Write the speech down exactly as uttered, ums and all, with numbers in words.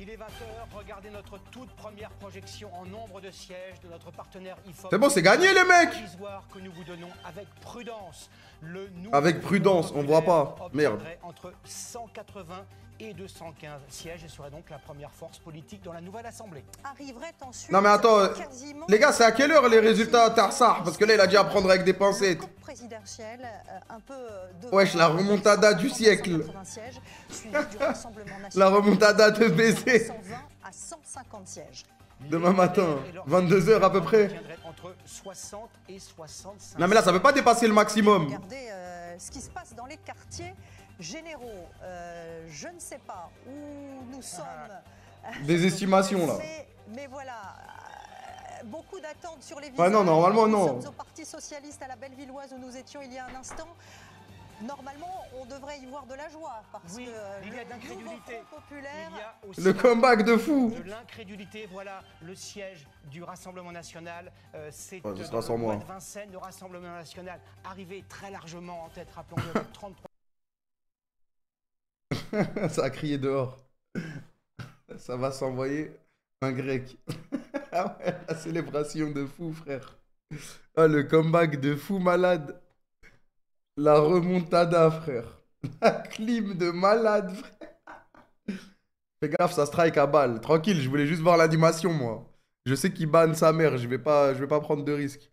Il est vingt heures, regardez notre toute première projection en nombre de sièges de notre partenaire I F O P. C'est bon, c'est gagné les mecs. Que nous vous donnons avec prudence. Le avec prudence, on voit pas. Merde. Entre cent quatre-vingts et deux cent quinze sièges et serait donc la première force politique dans la nouvelle assemblée. Arriverait ensuite non mais attends, les gars, c'est à quelle heure les résultats Tarsar? Parce que là, il a dit à prendre avec des pincettes. Présidentielle, un peu wesh, la remontada du siècle. La remontada de baiser. cent vingt à cent cinquante sièges. Demain matin, vingt-deux heures à peu près. Entre soixante et soixante-cinq. Non mais là, ça peut pas dépasser le maximum. Regardez euh, ce qui se passe dans les quartiers généraux. Euh, je ne sais pas où nous sommes. Des estimations là. Mais, mais voilà, euh, beaucoup d'attentes sur les visages. Ah non, normalement non. Nous sommes au Parti Socialiste à la Bellevilloise où nous étions il y a un instant. Normalement, on devrait y voir de la joie parce oui, que il y a de l'incrédulité populaire. Il y a aussi le comeback de fou. De l'incrédulité, voilà le siège du Rassemblement National. Euh, C'est ouais, ce sera sans moi. De Vincennes, le Rassemblement National arrivé très largement en tête, rappelons-le, avec trente-trois. Ça a crié dehors. Ça va s'envoyer un grec. Ah ouais, la célébration de fou, frère. Ah, le comeback de fou malade. La remontada, frère. La clim de malade, frère. Fais gaffe, ça strike à balle. Tranquille, je voulais juste voir l'animation, moi. Je sais qu'il banne sa mère, je vais pas, je vais pas prendre de risques.